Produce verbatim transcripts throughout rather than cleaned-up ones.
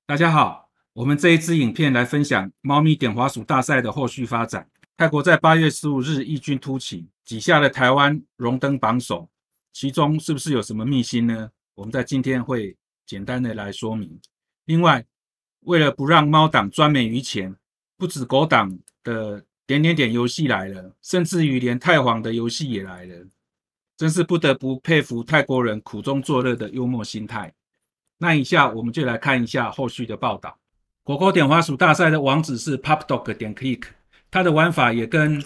大家好，我们这一支影片来分享猫咪点滑鼠大赛的后续发展。泰国在八月十五日异军突起，挤下了台湾荣登榜首，其中是不是有什么秘辛呢？我们在今天会简单的来说明。另外，为了不让猫党专美于前，不止狗党的点点点游戏来了，甚至于连太皇的游戏也来了，真是不得不佩服泰国人苦中作乐的幽默心态。那以下我们就来看一下后续的报道。狗狗点滑鼠大赛的网址是 pupdog 点 click， 它的玩法也跟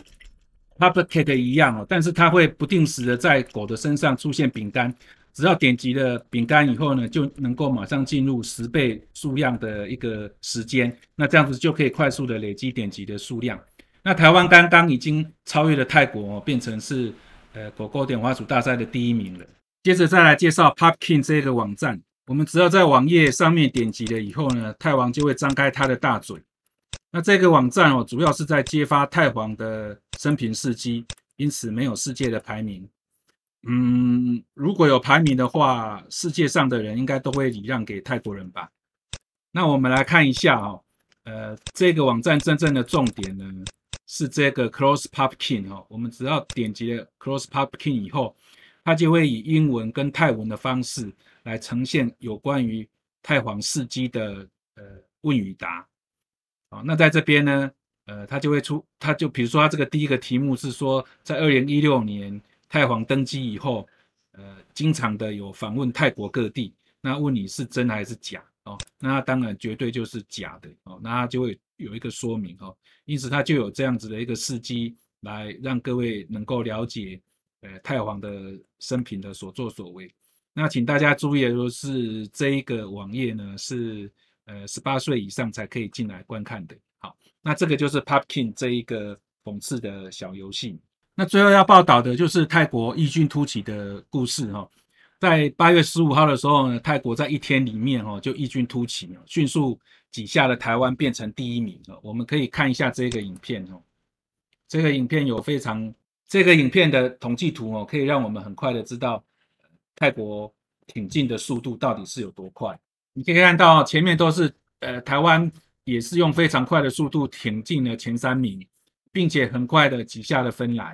pupcat 一样哦，但是它会不定时的在狗的身上出现饼干，只要点击了饼干以后呢，就能够马上进入十倍数量的一个时间，那这样子就可以快速的累积点击的数量。那台湾刚刚已经超越了泰国哦，变成是呃狗狗点滑鼠大赛的第一名了。接着再来介绍 Pupkin 这个网站。我们只要在网页上面点击了以后呢，太皇就会张开他的大嘴。那这个网站哦，主要是在揭发太皇的生平事迹，因此没有世界的排名。嗯，如果有排名的话，世界上的人应该都会礼让给泰国人吧？那我们来看一下哦，呃，这个网站真正的重点呢是这个 Close Pupkin 哦，我们只要点击了 Close Pupkin 以后，它就会以英文跟泰文的方式来呈现有关于太皇事迹的呃问与答。好，那在这边呢，呃，它就会出，它就比如说它这个第一个题目是说，在二零一六年太皇登基以后，呃，经常的有访问泰国各地，那问你是真还是假哦？那它当然绝对就是假的哦，那它就会有一个说明哦，因此它就有这样子的一个事迹来让各位能够了解呃太皇的生平的所作所为。那请大家注意的就是这一个网页呢是呃十八岁以上才可以进来观看的。好，那这个就是 Pupkin 这一个讽刺的小游戏。那最后要报道的就是泰国异军突起的故事哈、哦。在八月十五号的时候呢，泰国在一天里面哦就异军突起，迅速挤下了台湾，变成第一名了。我们可以看一下这个影片哦。这个影片有非常这个影片的统计图哦，可以让我们很快的知道泰国挺进的速度到底是有多快。你可以看到前面都是呃台湾也是用非常快的速度挺进了前三名，并且很快的挤下了芬兰。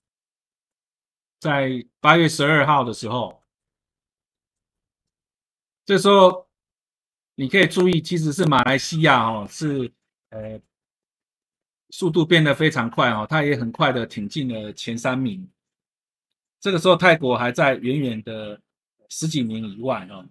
在八月十二号的时候，这时候你可以注意，其实是马来西亚哦，是呃速度变得非常快哦，它也很快的挺进了前三名。这个时候泰国还在远远的十几名以外哦。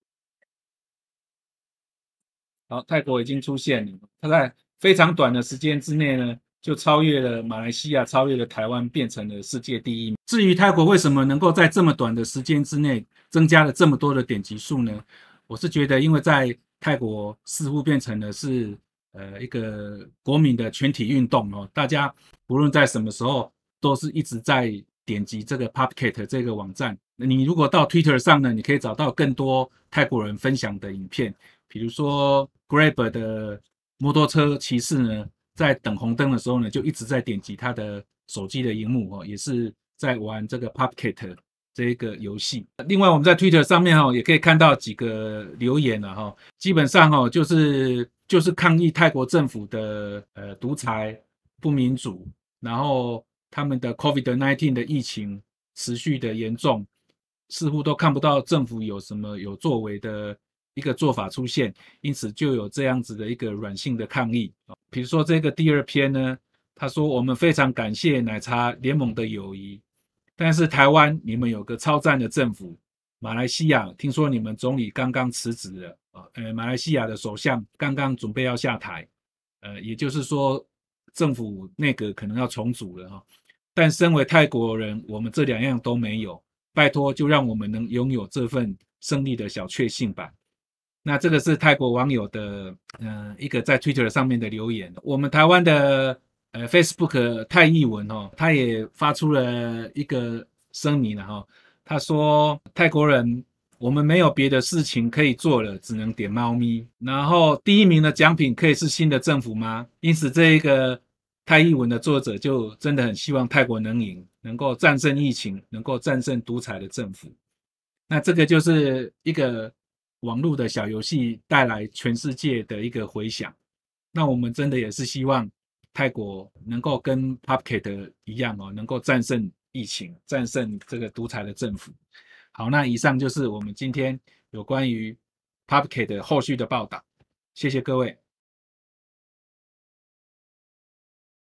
好，泰国已经出现了，它在非常短的时间之内呢，就超越了马来西亚，超越了台湾，变成了世界第一。至于泰国为什么能够在这么短的时间之内增加了这么多的点击数呢？我是觉得，因为在泰国似乎变成了是呃一个国民的全体运动哦，大家不论在什么时候都是一直在点击这个 Pupcat 这个网站。你如果到 Twitter 上呢，你可以找到更多泰国人分享的影片。比如说 Grab 的摩托车骑士呢，在等红灯的时候呢，就一直在点击他的手机的荧幕哦，也是在玩这个 Pupcat 这一个游戏。另外，我们在 Twitter 上面哦，也可以看到几个留言了哈，基本上哦，就是就是抗议泰国政府的呃独裁不民主，然后他们的 COVID 十九 的疫情持续的严重，似乎都看不到政府有什么有作为的一个做法出现，因此就有这样子的一个软性的抗议。比如说这个第二篇呢，他说我们非常感谢奶茶联盟的友谊，但是台湾你们有个超赞的政府，马来西亚听说你们总理刚刚辞职了，呃，马来西亚的首相刚刚准备要下台，呃，也就是说政府内阁可能要重组了哈。但身为泰国人，我们这两样都没有，拜托就让我们能拥有这份胜利的小确幸吧。那这个是泰国网友的呃一个在 Twitter 上面的留言。我们台湾的呃 Facebook 泰译文哦，他也发出了一个声明了哈、哦，他说泰国人我们没有别的事情可以做了，只能点猫咪。然后第一名的奖品可以是新的政府吗？因此这一个泰译文的作者就真的很希望泰国能赢，能够战胜疫情，能够战胜独裁的政府。那这个就是一个网络的小游戏带来全世界的一个回响。那我们真的也是希望泰国能够跟 Phuket 一样哦，能够战胜疫情，战胜这个独裁的政府。好，那以上就是我们今天有关于 Phuket 的后续的报道，谢谢各位。